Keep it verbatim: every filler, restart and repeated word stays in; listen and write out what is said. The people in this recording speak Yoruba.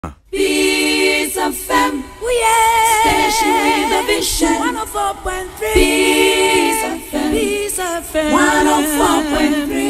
Peace F M, yeah. Station with a vision. one oh four point three Peace F M, Peace F M, one oh four point three